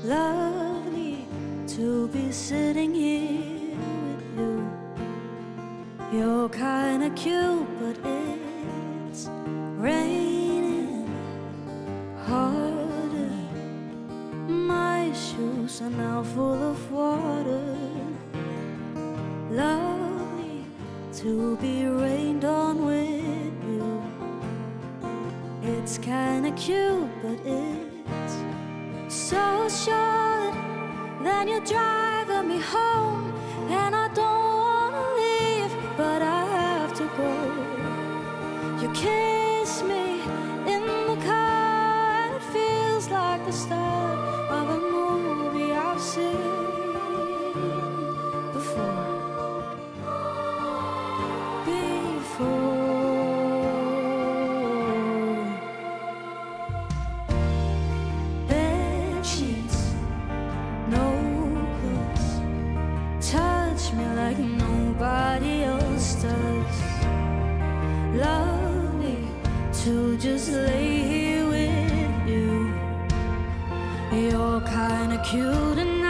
Lovely to be sitting here with you. You're kinda cute, but it's raining harder. My shoes are now full of water. Lovely to be rained on with you. It's kinda cute, but it's so short. Then you're driving me home, and I don't wanna leave, but I have to go. You kiss me in the car, and it feels like the start of a movie I've seen before. Bed sheets, no clothes, touch me like nobody else does. Love me to just lay here with you. You're kinda cute and